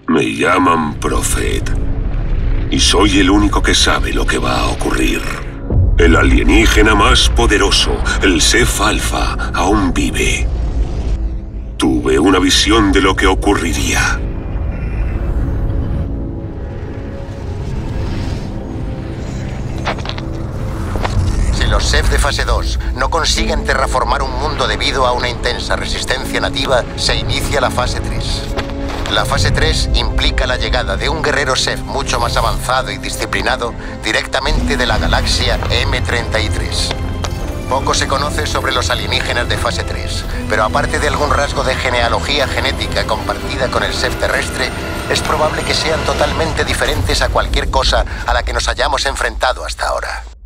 Me llaman Prophet. Y soy el único que sabe lo que va a ocurrir. El alienígena más poderoso, el Ceph Alpha, aún vive. Tuve una visión de lo que ocurriría. Si los Ceph de fase 2 no consiguen terraformar un mundo debido a una intensa resistencia nativa, se inicia la fase 3. La fase 3 implica la llegada de un guerrero Ceph mucho más avanzado y disciplinado directamente de la galaxia M33. Poco se conoce sobre los alienígenas de fase 3, pero aparte de algún rasgo de genealogía genética compartida con el Ceph terrestre, es probable que sean totalmente diferentes a cualquier cosa a la que nos hayamos enfrentado hasta ahora.